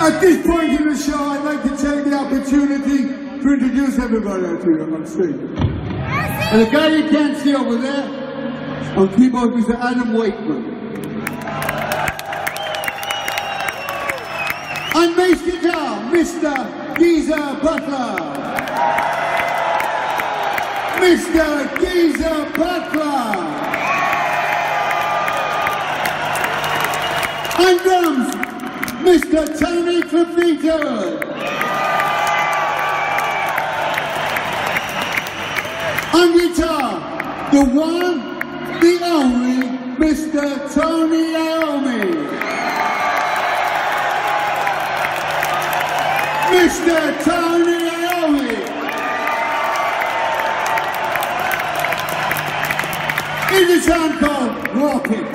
At this point in the show, I'd like to take the opportunity to introduce everybody to you on stage. And the guy you can't see over there, on keyboard, Mr. Adam Wakeman. On bass guitar, Mr. Geezer Butler. Mr. Geezer Butler. On drums, Mr. Tony Trevito. On guitar, the one, the only, Mr. Tony Iommi. Mr. Tony Iommi. In a song called Rockets.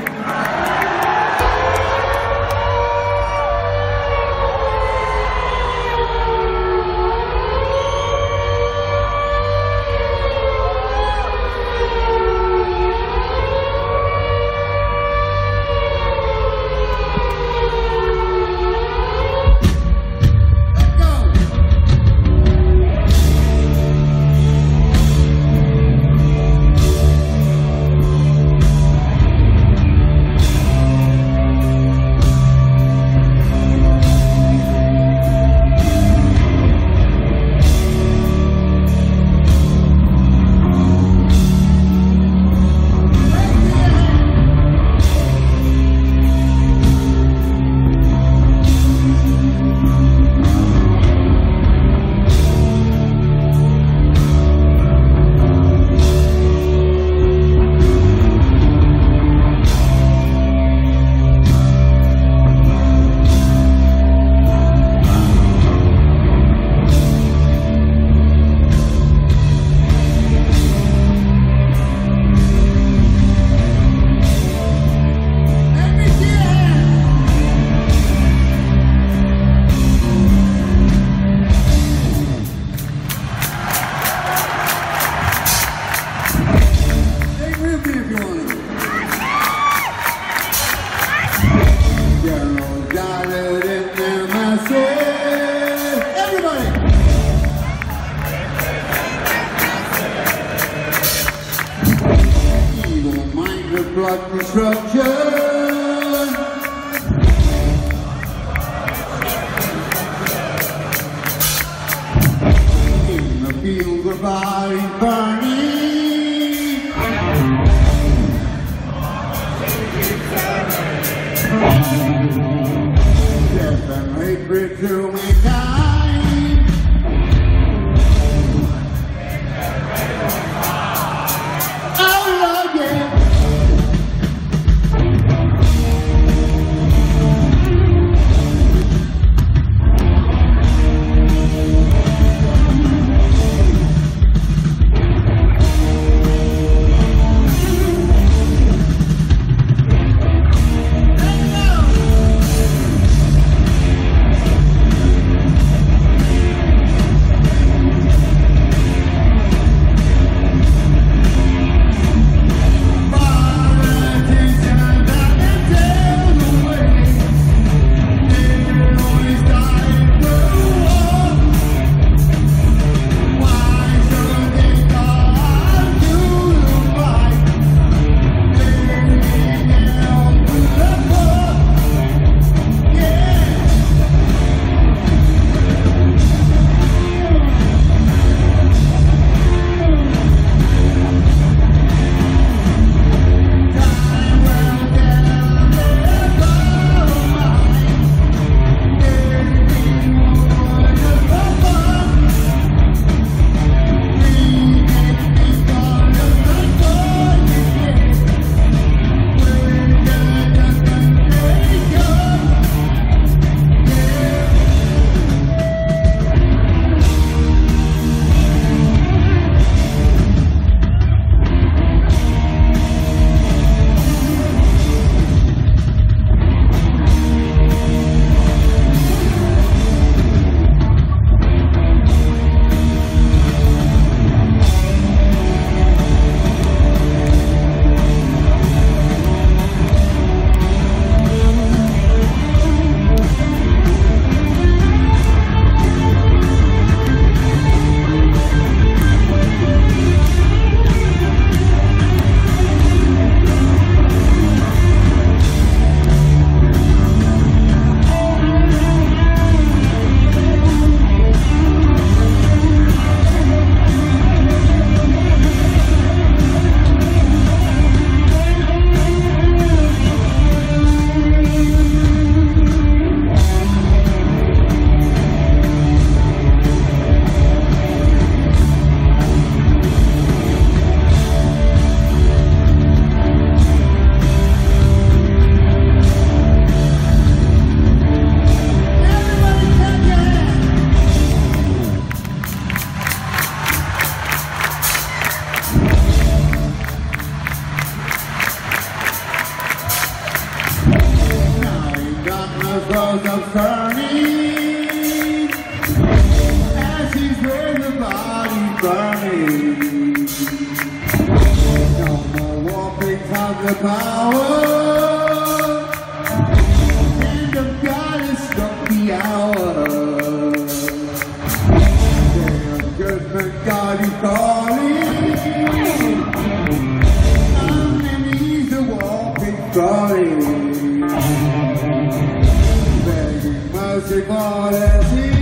Blood destruction. In the field of bodies burning. Death and hatred to mankind. Oh Lord, yeah. goes up turning, as he's where the body's burning. No more warping from the power, hand of God has struck the hour. Day of judgment, God is calling, and he's the walking calling. Begging mercy for the sea.